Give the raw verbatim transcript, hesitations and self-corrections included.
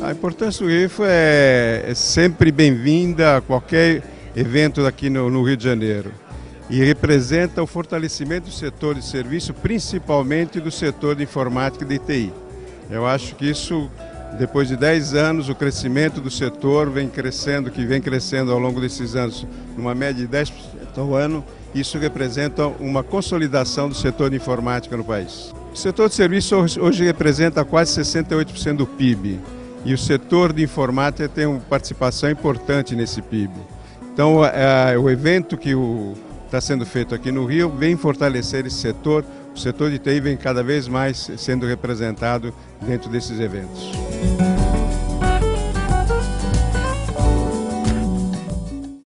A importância do RIF é, é sempre bem-vinda a qualquer evento aqui no, no Rio de Janeiro e representa o fortalecimento do setor de serviço, principalmente do setor de informática e de T I. Eu acho que isso, depois de dez anos, o crescimento do setor vem crescendo, que vem crescendo ao longo desses anos, numa média de dez por cento ao ano, isso representa uma consolidação do setor de informática no país. O setor de serviço hoje representa quase sessenta e oito por cento do P I B e o setor de informática tem uma participação importante nesse P I B. Então, é, o evento que está sendo feito aqui no Rio vem fortalecer esse setor, o setor de T I vem cada vez mais sendo representado dentro desses eventos.